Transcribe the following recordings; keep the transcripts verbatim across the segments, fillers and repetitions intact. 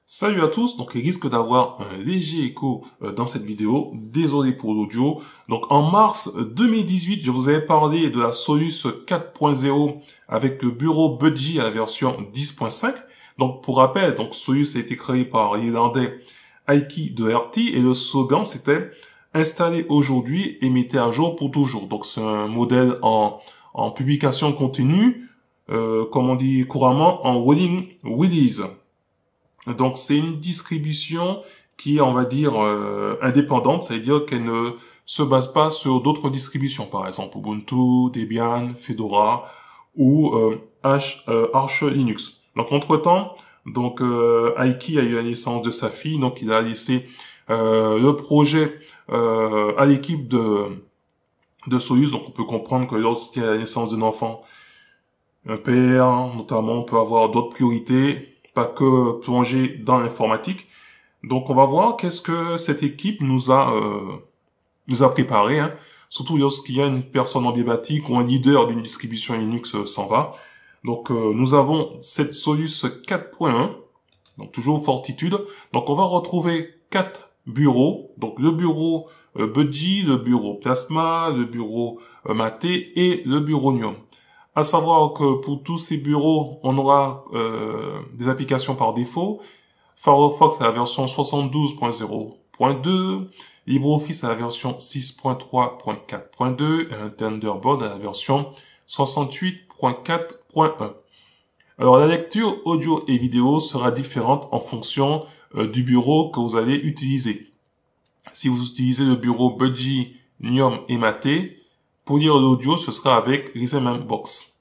Salut à tous, donc il risque d'avoir un léger écho euh, dans cette vidéo, désolé pour l'audio. Donc en mars deux mille dix-huit, je vous avais parlé de la Solus quatre point zéro avec le bureau Budgie à la version dix point cinq. Donc pour rappel, donc Solus a été créé par l'Irlandais Heikki Doherty et le slogan c'était « Installé aujourd'hui et mettez à jour pour toujours ». Donc c'est un modèle en, en publication continue, euh, comme on dit couramment, en rolling release. Donc c'est une distribution qui est, on va dire, euh, indépendante, c'est-à-dire qu'elle ne se base pas sur d'autres distributions, par exemple Ubuntu, Debian, Fedora ou euh, Arch, euh, Arch Linux. Donc entre-temps, donc euh, Heikki a eu la naissance de sa fille, donc il a laissé euh, le projet euh, à l'équipe de de Solus. Donc on peut comprendre que lorsqu'il y a la naissance d'un enfant, un père notamment peut avoir d'autres priorités, pas que plonger dans l'informatique. Donc on va voir qu'est-ce que cette équipe nous a euh, nous a préparé, hein. Surtout lorsqu'il y a une personne emblématique ou un leader d'une distribution Linux euh, s'en va. Donc euh, nous avons cette Solus quatre point un, donc toujours Fortitude. Donc on va retrouver quatre bureaux, donc le bureau euh, Budgie, le bureau Plasma, le bureau euh, Mate et le bureau Niom. À savoir que pour tous ces bureaux, on aura euh, des applications par défaut. Firefox à la version soixante-douze point zéro point deux, LibreOffice à la version six point trois point quatre point deux et un Thunderbird à la version soixante-huit point quatre point un. Alors la lecture audio et vidéo sera différente en fonction euh, du bureau que vous allez utiliser. Si vous utilisez le bureau Budgie, Niom et Mate, pour lire l'audio, ce sera avec RhythmBox.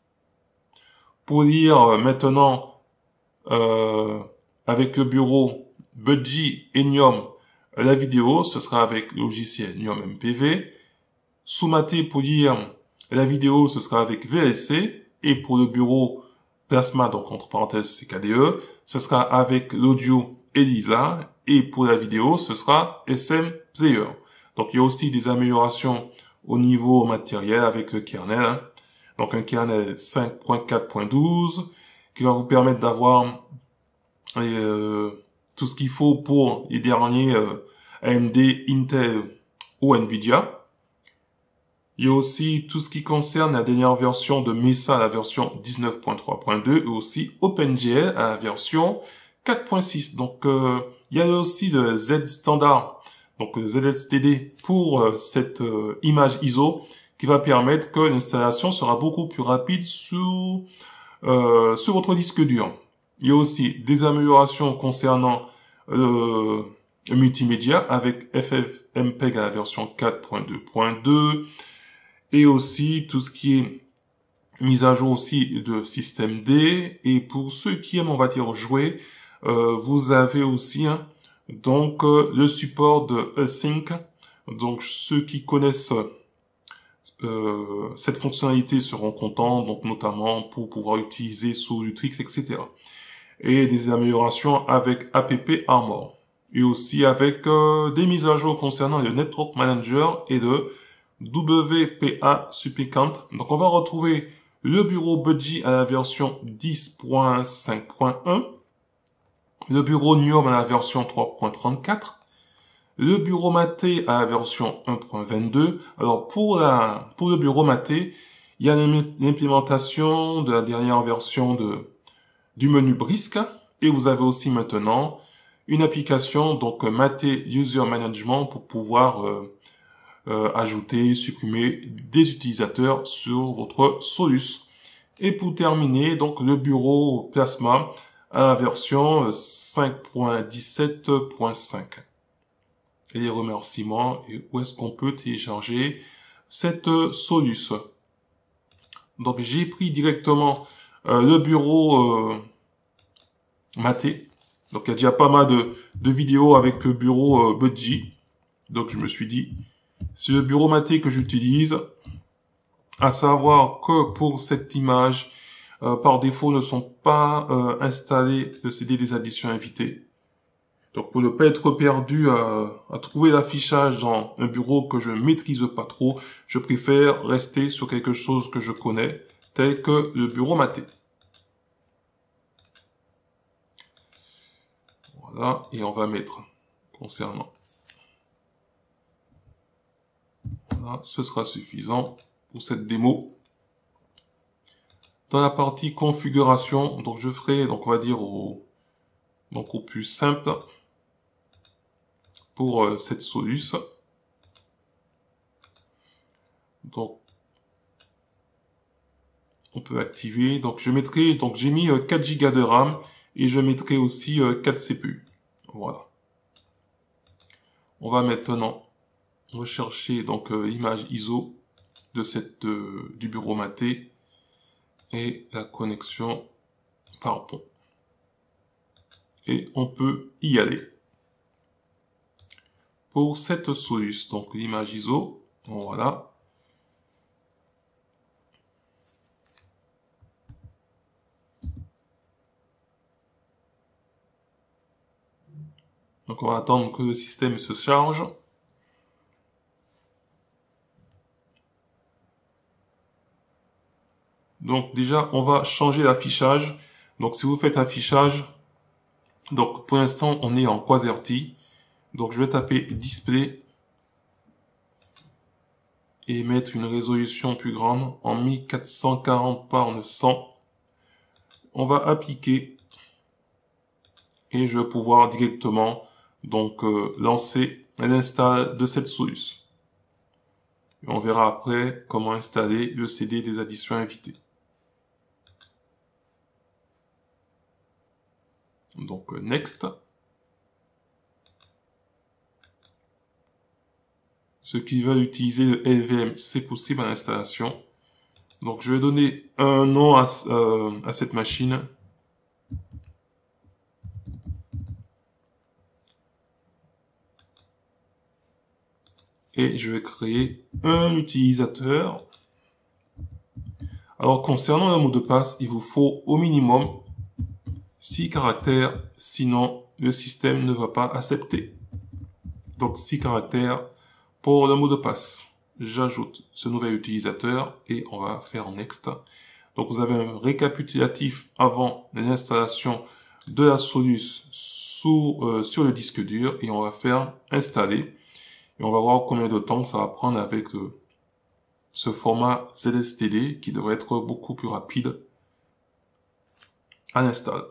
Pour lire euh, maintenant euh, avec le bureau Budgie et Niom la vidéo, ce sera avec le logiciel Niom M P V. Sous Mate, pour lire la vidéo, ce sera avec V L C. Et pour le bureau Plasma, donc entre parenthèses C K D E, ce sera avec l'audio ELISA. Et pour la vidéo, ce sera S M Player. Donc il y a aussi des améliorations au niveau matériel avec le kernel, hein. Donc un kernel cinq point quatre point douze qui va vous permettre d'avoir euh, tout ce qu'il faut pour les derniers euh, A M D, Intel ou Nvidia. Il y a aussi tout ce qui concerne la dernière version de Mesa à la version dix-neuf point trois point deux et aussi OpenGL à la version quatre point six. Donc euh, il y a aussi le Z standard, donc le Z S T D pour euh, cette euh, image I S O qui va permettre que l'installation sera beaucoup plus rapide sur, euh, sur votre disque dur. Il y a aussi des améliorations concernant euh, le multimédia avec FFmpeg à la version quatre point deux point deux et aussi tout ce qui est mise à jour aussi de système D. Et pour ceux qui aiment, on va dire, jouer, euh, vous avez aussi hein, donc euh, le support de Async. Donc ceux qui connaissent euh, cette fonctionnalité seront contents, donc notamment pour pouvoir utiliser sous Utrix, et cetera. Et des améliorations avec App Armor. Et aussi avec euh, des mises à jour concernant le Network Manager et le W P A Supplicant. Donc on va retrouver le bureau Budgie à la version dix point cinq point un, le bureau Niom à la version trois point trente-quatre, le bureau Mate à la version un point vingt-deux. Alors pour la pour le bureau Mate, il y a l'implémentation de la dernière version de du menu Brisk et vous avez aussi maintenant une application donc Mate User Management pour pouvoir euh, euh, ajouter, supprimer des utilisateurs sur votre Solus. Et pour terminer, donc le bureau Plasma à la version cinq point dix-sept point cinq. Et les remerciements et où est-ce qu'on peut télécharger cette Solus. Donc j'ai pris directement euh, le bureau euh, Mate. Donc il y a déjà pas mal de, de vidéos avec le bureau euh, Budgie. Donc je me suis dit, c'est le bureau Mate que j'utilise. À savoir que pour cette image, euh, par défaut ne sont pas euh, installés le C D des additions invitées. Donc pour ne pas être perdu à, à trouver l'affichage dans un bureau que je ne maîtrise pas trop, je préfère rester sur quelque chose que je connais, tel que le bureau Mate. Voilà, et on va mettre concernant. Voilà, ce sera suffisant pour cette démo. Dans la partie configuration, donc je ferai, donc on va dire au, donc au plus simple pour euh, cette Solus. Donc on peut activer. Donc je mettrai, donc j'ai mis euh, quatre gigas de RAM et je mettrai aussi euh, quatre C P U. Voilà. On va maintenant rechercher donc euh, l'image I S O de cette euh, du bureau maté et la connexion par pont. Et on peut y aller. Pour cette Solus, donc l'image I S O, voilà. Donc on va attendre que le système se charge. Donc déjà, on va changer l'affichage. Donc si vous faites affichage, donc pour l'instant, on est en QWERTY. Donc je vais taper display et mettre une résolution plus grande en mille quatre cent quarante par neuf cents. On va appliquer et je vais pouvoir directement donc euh, lancer l'install de cette Solus. Et on verra après comment installer le C D des additions invitées. Donc euh, next. Ceux qui veulent utiliser le L V M, c'est possible à l'installation. Donc je vais donner un nom à, euh, à cette machine. Et je vais créer un utilisateur. Alors concernant le mot de passe, il vous faut au minimum six caractères, sinon le système ne va pas accepter. Donc six caractères pour le mot de passe. J'ajoute ce nouvel utilisateur et on va faire next. Donc vous avez un récapitulatif avant l'installation de la Solus sous, euh, sur le disque dur et on va faire installer. Et on va voir combien de temps ça va prendre avec euh, ce format Z S T D qui devrait être beaucoup plus rapide à l'install.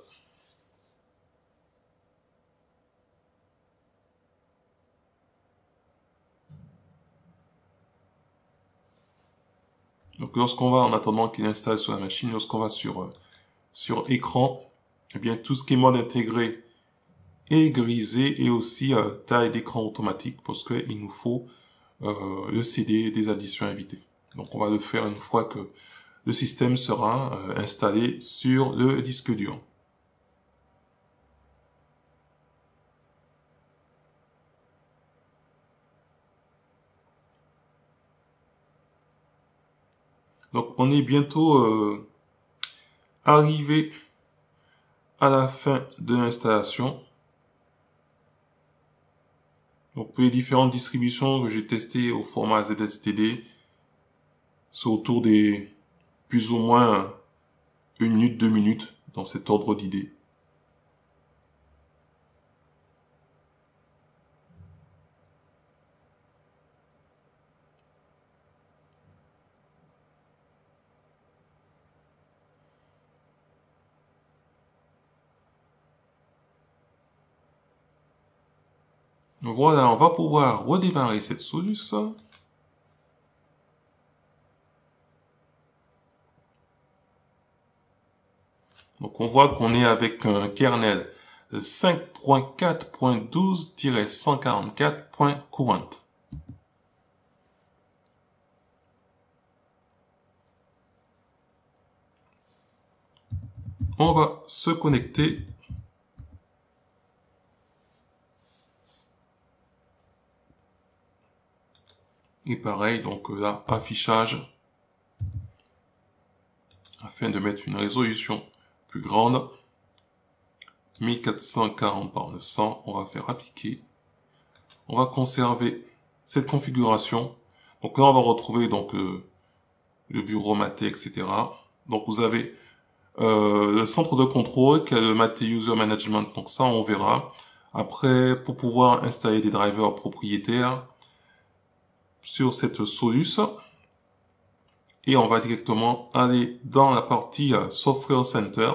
Donc lorsqu'on va, en attendant qu'il installe sur la machine, lorsqu'on va sur, euh, sur écran, eh bien tout ce qui est mode intégré est grisé et aussi euh, taille d'écran automatique parce qu'il nous faut euh, le C D des additions invitées. Donc on va le faire une fois que le système sera euh, installé sur le disque dur. Donc on est bientôt euh, arrivé à la fin de l'installation. Donc pour les différentes distributions que j'ai testées au format Z S T D, c'est autour des plus ou moins une minute, deux minutes dans cet ordre d'idées. Voilà, on va pouvoir redémarrer cette Solus. Donc on voit qu'on est avec un kernel cinq point quatre point douze tiret cent quarante-quatre point current. On va se connecter. Et pareil, donc là, affichage, afin de mettre une résolution plus grande, mille quatre cent quarante par neuf cents, on va faire appliquer. On va conserver cette configuration. Donc là, on va retrouver donc euh, le bureau maté, et cetera. Donc vous avez euh, le centre de contrôle qui est le Maté User Management. Donc ça, on verra. Après, pour pouvoir installer des drivers propriétaires sur cette Solus, et on va directement aller dans la partie Software Center.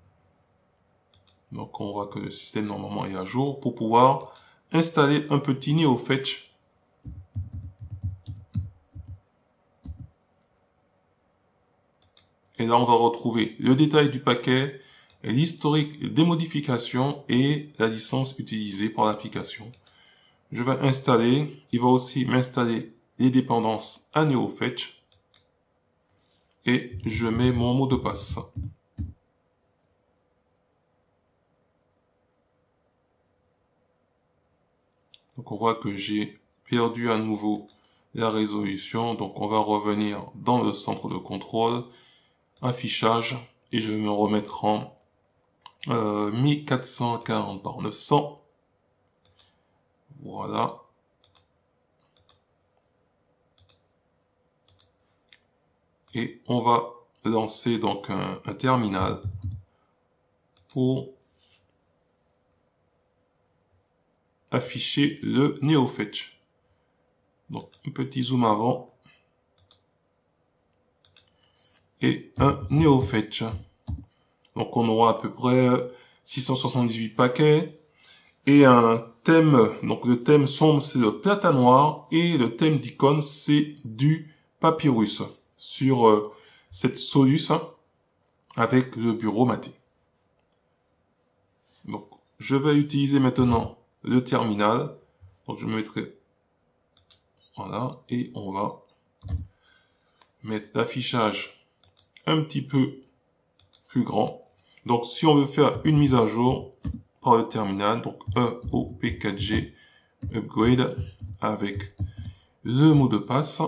Donc on voit que le système normalement est à jour pour pouvoir installer un petit NeoFetch. Et là on va retrouver le détail du paquet, l'historique des modifications et la licence utilisée par l'application. Je vais installer, il va aussi m'installer les dépendances à NeoFetch. Et je mets mon mot de passe. Donc on voit que j'ai perdu à nouveau la résolution. Donc on va revenir dans le centre de contrôle, affichage, et je vais me remettre en euh, mille quatre cent quarante par neuf cents. Voilà. Et on va lancer donc un, un terminal pour afficher le NeoFetch. Donc un petit zoom avant et un NeoFetch. Donc on aura à peu près six cent soixante-dix-huit paquets et un thème. Donc le thème sombre c'est le plata noir et le thème d'icône c'est du papyrus sur euh, cette Solus hein, avec le bureau maté. Donc je vais utiliser maintenant le terminal. Donc je me mettrai voilà et on va mettre l'affichage un petit peu plus grand. Donc si on veut faire une mise à jour par le terminal, donc E O P quatre G upgrade avec le mot de passe.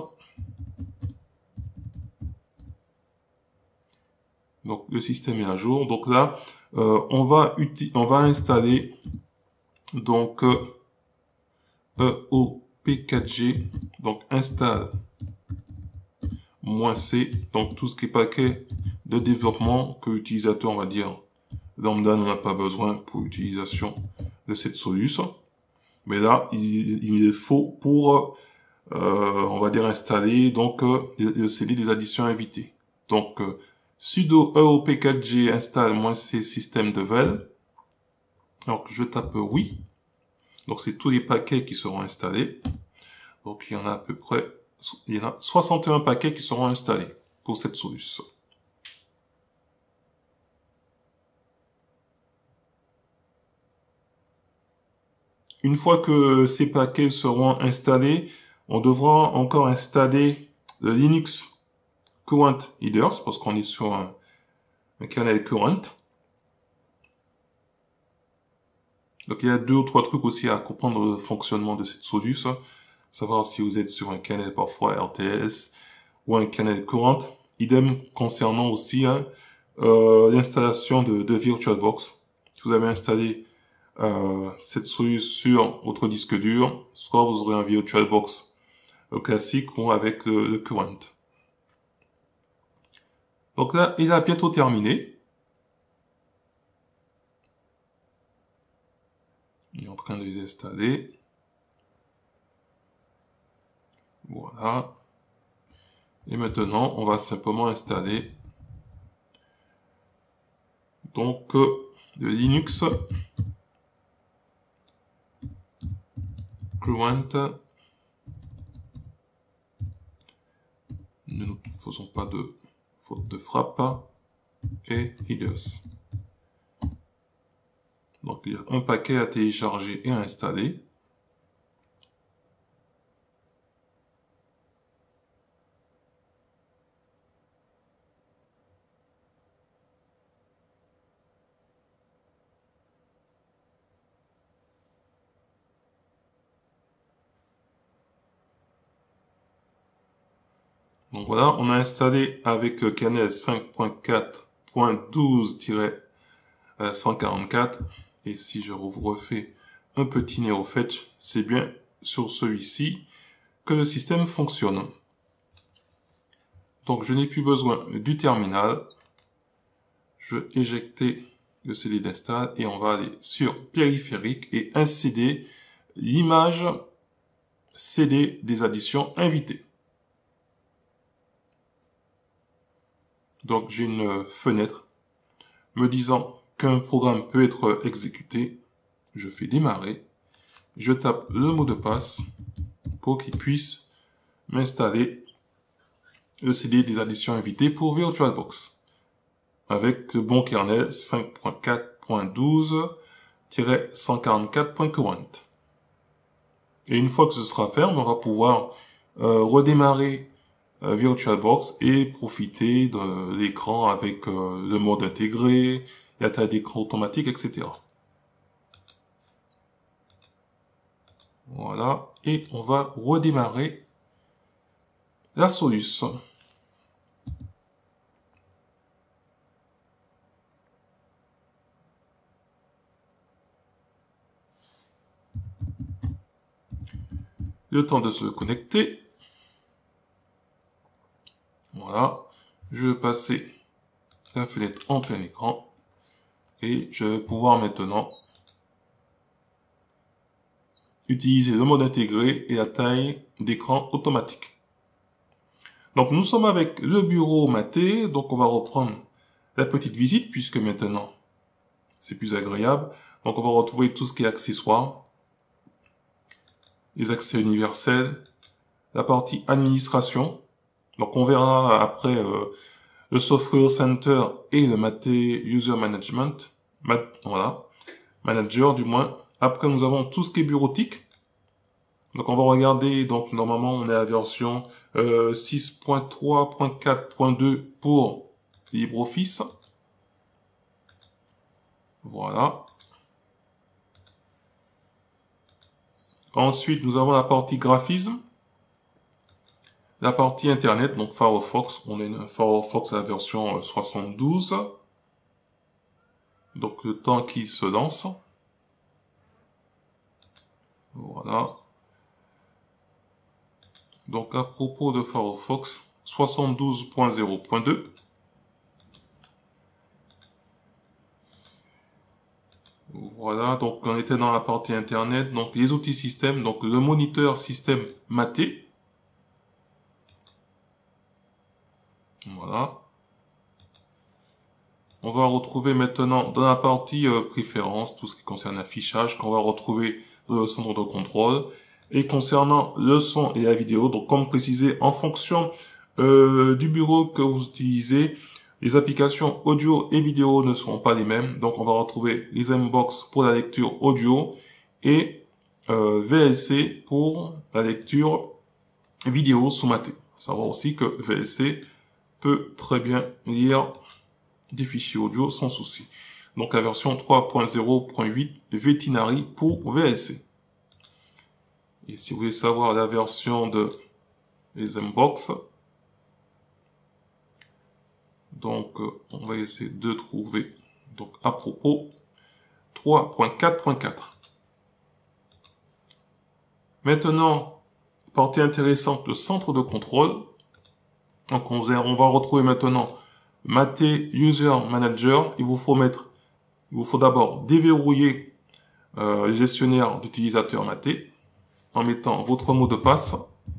Donc le système est à jour. Donc là, euh, on va on va installer donc euh, E O P quatre G. Donc installe moins C. Donc tout ce qui est paquet de développement que l'utilisateur, on va dire lambda, n'en a pas besoin pour l'utilisation de cette solution. Mais là, il, il est faux pour, euh, on va dire installer donc euh, le C D des additions invitées. Donc euh, sudo E O P quatre G installe moins C système de vel. Donc je tape oui. Donc c'est tous les paquets qui seront installés. Donc il y en a à peu près, il y en a soixante et un paquets qui seront installés pour cette solution. Une fois que ces paquets seront installés, on devra encore installer le Linux Current Headers parce qu'on est sur un, un kernel current. Donc il y a deux ou trois trucs aussi à comprendre le fonctionnement de cette solution. Savoir si vous êtes sur un kernel parfois R T S ou un kernel current. Idem concernant aussi hein, euh, l'installation de, de VirtualBox. Si vous avez installé euh, cette solution sur votre disque dur, soit vous aurez un VirtualBox euh, classique ou avec le, le current. Donc là, il a bientôt terminé. Il est en train de les installer. Voilà. Et maintenant, on va simplement installer donc euh, le Linux Current. Ne nous faisons pas de faute de frappe. Et Headers. Donc il y a un paquet à télécharger et à installer. Donc voilà, on a installé avec le kernel cinq point quatre point douze tiret cent quarante-quatre. Et si je vous refais un petit NeoFetch, c'est bien sur celui-ci que le système fonctionne. Donc je n'ai plus besoin du terminal. Je vais éjecter le C D d'install et on va aller sur périphérique et insérer l'image C D des additions invitées. Donc j'ai une fenêtre me disant qu'un programme peut être exécuté. Je fais démarrer. Je tape le mot de passe pour qu'il puisse m'installer le C D des additions invitées pour VirtualBox avec le bon kernel cinq point quatre point douze tiret cent quarante-quatre point current. Et une fois que ce sera fait, on va pouvoir euh, redémarrer euh, VirtualBox et profiter de l'écran avec euh, le mode intégré, la taille d'écran automatique, et cetera. Voilà, et on va redémarrer la Solus. Le temps de se connecter. Voilà, je vais passer la fenêtre en plein écran et je vais pouvoir maintenant utiliser le mode intégré et la taille d'écran automatique. Donc nous sommes avec le bureau maté, donc on va reprendre la petite visite puisque maintenant c'est plus agréable. Donc on va retrouver tout ce qui est accessoires, les accès universels, la partie administration. Donc on verra après euh, le Software Center et le Maté User Management, Mat voilà, Manager du moins. Après nous avons tout ce qui est bureautique. Donc on va regarder, donc normalement on est à la version euh, six point trois point quatre point deux pour LibreOffice. Voilà. Ensuite nous avons la partie graphisme. La partie internet, donc Firefox, on est une Firefox à la version soixante-douze. Donc le temps qu'il se lance. Voilà. Donc à propos de Firefox, soixante-douze point zéro point deux. Voilà, donc on était dans la partie internet, donc les outils système, donc le moniteur système maté. Voilà. On va retrouver maintenant dans la partie euh, préférences, tout ce qui concerne l'affichage, qu'on va retrouver dans le centre de contrôle. Et concernant le son et la vidéo, donc comme précisé, en fonction euh, du bureau que vous utilisez, les applications audio et vidéo ne seront pas les mêmes. Donc on va retrouver les M-Box pour la lecture audio et euh, V L C pour la lecture vidéo sous maté. Savoir aussi que V L C peut très bien lire des fichiers audio sans souci. Donc la version trois point zéro point huit Vetinary pour V L C. Et si vous voulez savoir la version de les M-Box, donc euh, on va essayer de trouver donc à propos trois point quatre point quatre. Maintenant, partie intéressante, le centre de contrôle. Donc on va retrouver maintenant Maté User Manager. Il vous faut mettre, il vous faut d'abord déverrouiller euh, le gestionnaire d'utilisateurs Maté en mettant votre mot de passe.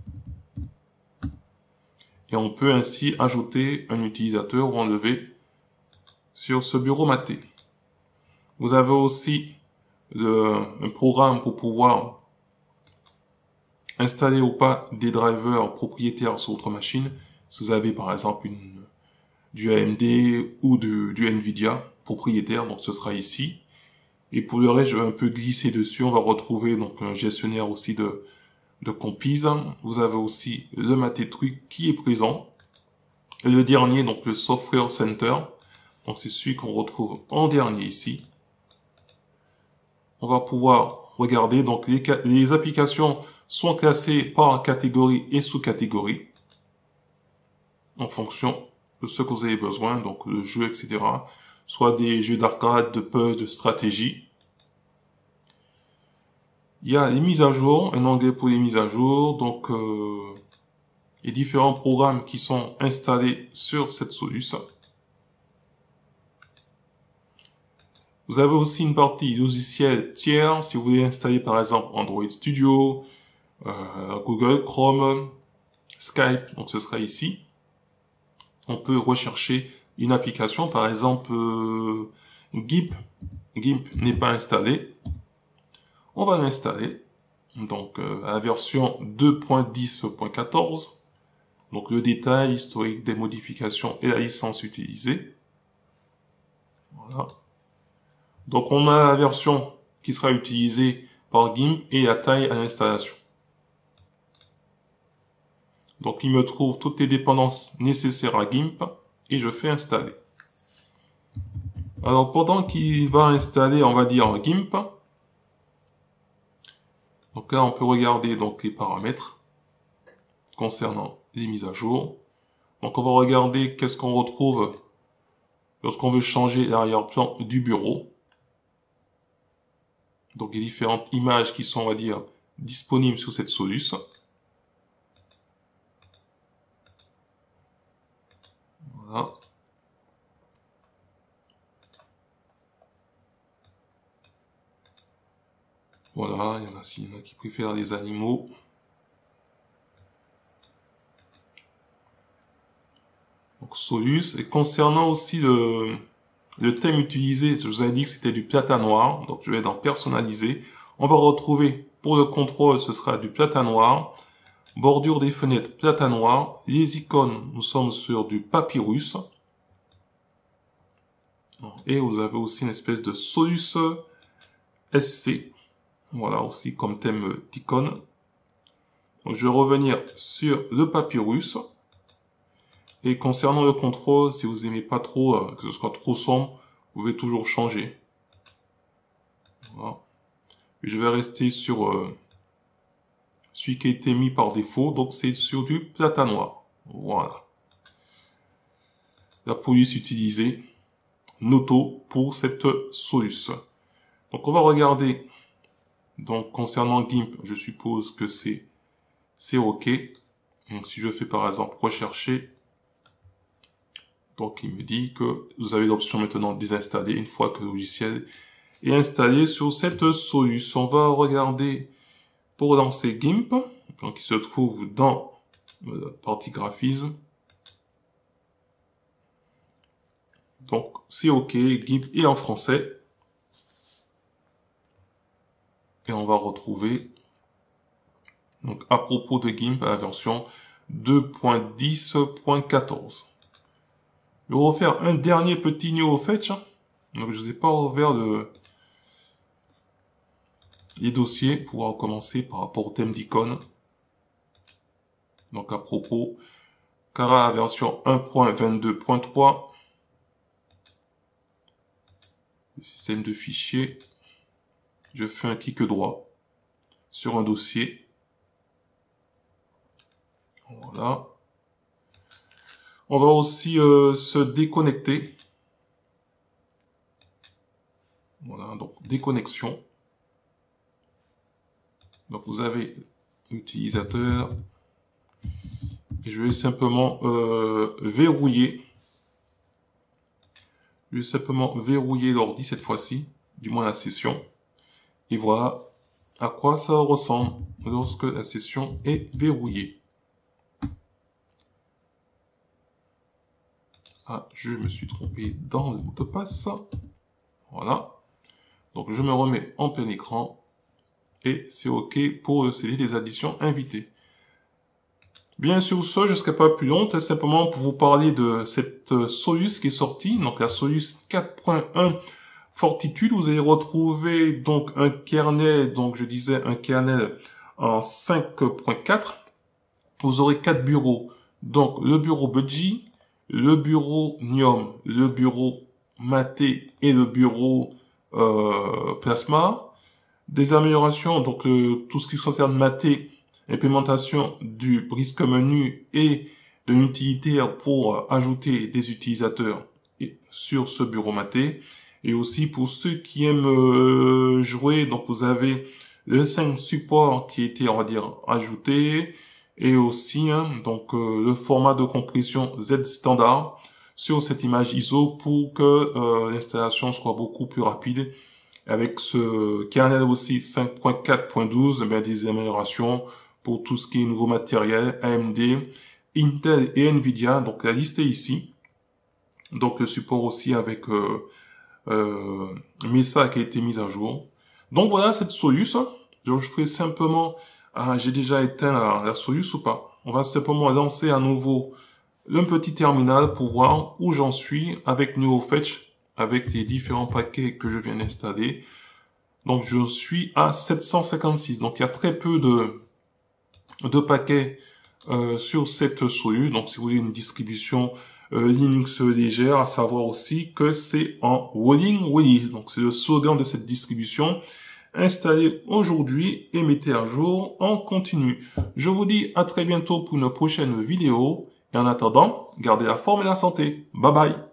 Et on peut ainsi ajouter un utilisateur ou enlever sur ce bureau Maté. Vous avez aussi le, un programme pour pouvoir installer ou pas des drivers propriétaires sur votre machine. Si vous avez par exemple une, du A M D ou du, du Nvidia propriétaire, donc ce sera ici. Et pour le reste, je vais un peu glisser dessus. On va retrouver donc un gestionnaire aussi de, de compise. Vous avez aussi le Maté Truc qui est présent. Et le dernier, donc le Software Center. Donc c'est celui qu'on retrouve en dernier ici. On va pouvoir regarder. Donc les, les applications sont classées par catégorie et sous-catégorie en fonction de ce que vous avez besoin, donc le jeu, et cetera. Soit des jeux d'arcade, de puzzle, de stratégie. Il y a les mises à jour, un onglet pour les mises à jour, donc euh, les différents programmes qui sont installés sur cette Solus. Vous avez aussi une partie logiciel tiers si vous voulez installer par exemple Android Studio, euh, Google Chrome, Skype, donc ce sera ici. On peut rechercher une application, par exemple euh, GIMP. GIMP n'est pas installé. On va l'installer. Donc euh, à la version deux point dix point quatorze. Donc le détail historique des modifications et la licence utilisée. Voilà. Donc on a la version qui sera utilisée par GIMP et la taille à l'installation. Donc il me trouve toutes les dépendances nécessaires à GIMP et je fais installer. Alors pendant qu'il va installer, on va dire GIMP. Donc là on peut regarder donc les paramètres concernant les mises à jour. Donc on va regarder qu'est-ce qu'on retrouve lorsqu'on veut changer l'arrière-plan du bureau. Donc les différentes images qui sont, on va dire, disponibles sur cette solution. Voilà. Voilà, il y en a, il y en a qui préfèrent les animaux. Donc Solus. Et concernant aussi le, le thème utilisé, je vous avais dit que c'était du plata noir. Donc je vais dans personnaliser. On va retrouver pour le contrôle, ce sera du plata noir. Bordure des fenêtres, plata noir. Les icônes, nous sommes sur du papyrus. Et vous avez aussi une espèce de Solus S C. Voilà aussi comme thème d'icône. Donc je vais revenir sur le papyrus. Et concernant le contrôle, si vous aimez pas trop, euh, que ce soit trop sombre, vous pouvez toujours changer. Voilà. Et je vais rester sur euh, celui qui a été mis par défaut, donc c'est sur du plata noir. Voilà. La police utilisée, Noto pour cette solution. Donc on va regarder. Donc concernant GIMP, je suppose que c'est c'est OK. Donc si je fais par exemple rechercher. Donc, il me dit que vous avez l'option maintenant désinstaller une fois que le logiciel est installé sur cette solution. On va regarder pour lancer GIMP. Donc, il se trouve dans la partie graphisme. Donc, c'est OK. GIMP est en français. Et on va retrouver, donc, à propos de GIMP, la version deux point dix point quatorze. Je vais refaire un dernier petit new fetch. Donc je ne vous ai pas ouvert le... les dossiers pour recommencer par rapport au thème d'icône. Donc à propos, Cara version un point vingt-deux point trois. Le système de fichiers. Je fais un clic droit sur un dossier. Voilà. On va aussi euh, se déconnecter. Voilà, donc déconnexion. Donc vous avez l'utilisateur. Et je vais simplement euh, verrouiller. Je vais simplement verrouiller l'ordi cette fois-ci, du moins la session. Et voilà à quoi ça ressemble lorsque la session est verrouillée. Ah, je me suis trompé dans le mot de passe. Voilà. Donc, je me remets en plein écran. Et c'est OK pour le C D des additions invitées. Bien sûr, ça, je ne serai pas plus long. C'est simplement pour vous parler de cette Solus qui est sortie. Donc, la Solus quatre point un Fortitude. Vous allez retrouver donc un kernel. Donc, je disais un kernel en cinq point quatre. Vous aurez quatre bureaux. Donc, le bureau Budgie, le bureau Nium, le bureau Mate et le bureau euh, Plasma. Des améliorations, donc le, tout ce qui concerne Mate, implémentation du brisque menu et de l'utilitaire pour ajouter des utilisateurs sur ce bureau Mate. Et aussi pour ceux qui aiment euh, jouer, donc vous avez le cinq support qui a été, on va dire, ajouté. Et aussi, hein, donc euh, le format de compression Z standard. sur cette image I S O pour que euh, l'installation soit beaucoup plus rapide. Avec ce kernel aussi cinq point quatre point douze, ben, des améliorations pour tout ce qui est nouveau matériel, A M D, Intel et Nvidia. Donc la liste est ici. Donc le support aussi avec euh, euh, Mesa qui a été mis à jour. Donc voilà cette Solus. Donc je ferai simplement, ah, j'ai déjà éteint la, la Solus ou pas? On va simplement lancer à nouveau un petit terminal pour voir où j'en suis avec NeoFetch, avec les différents paquets que je viens d'installer. Donc je suis à sept cent cinquante-six. Donc il y a très peu de, de paquets euh, sur cette Solus. Donc si vous voulez une distribution euh, Linux légère, à savoir aussi que c'est en rolling release. Donc c'est le slogan de cette distribution. Installez aujourd'hui et mettez à jour en continu. Je vous dis à très bientôt pour une prochaine vidéo. Et en attendant, gardez la forme et la santé. Bye bye.